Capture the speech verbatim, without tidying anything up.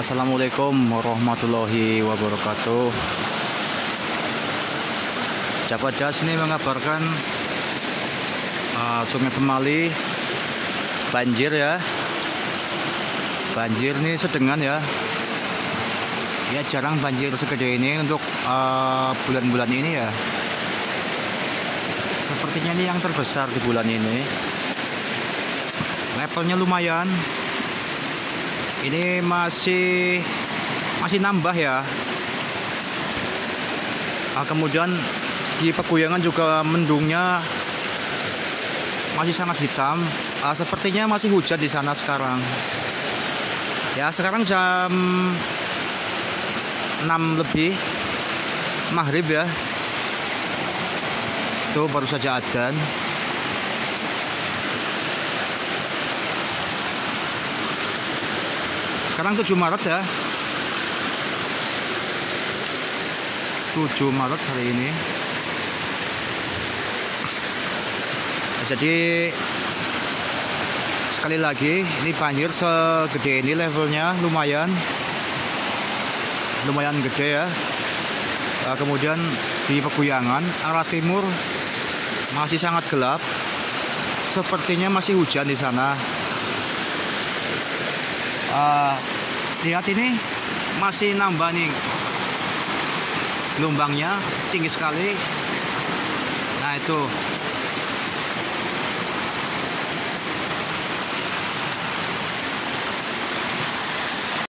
Assalamualaikum warahmatullahi wabarakatuh. Capadas ini mengabarkan uh, Sungai Pemali banjir ya. Banjir ini sedengan ya. Ya jarang banjir segede ini untuk bulan-bulan uh, ini ya. Sepertinya ini yang terbesar di bulan ini. Levelnya lumayan. Ini masih masih nambah ya. Nah, kemudian di Peguyangan juga mendungnya masih sangat hitam. Nah, sepertinya masih hujan di sana sekarang. Ya sekarang jam enam lebih maghrib ya. Tuh baru saja adzan. Sekarang tujuh Maret ya. tujuh Maret hari ini. Jadi sekali lagi ini banjir segede ini, levelnya lumayan. Lumayan gede ya. Nah, kemudian di Peguyangan arah timur masih sangat gelap. Sepertinya masih hujan di sana. Uh, lihat ini masih nambah nih, gelombangnya tinggi sekali. Nah itu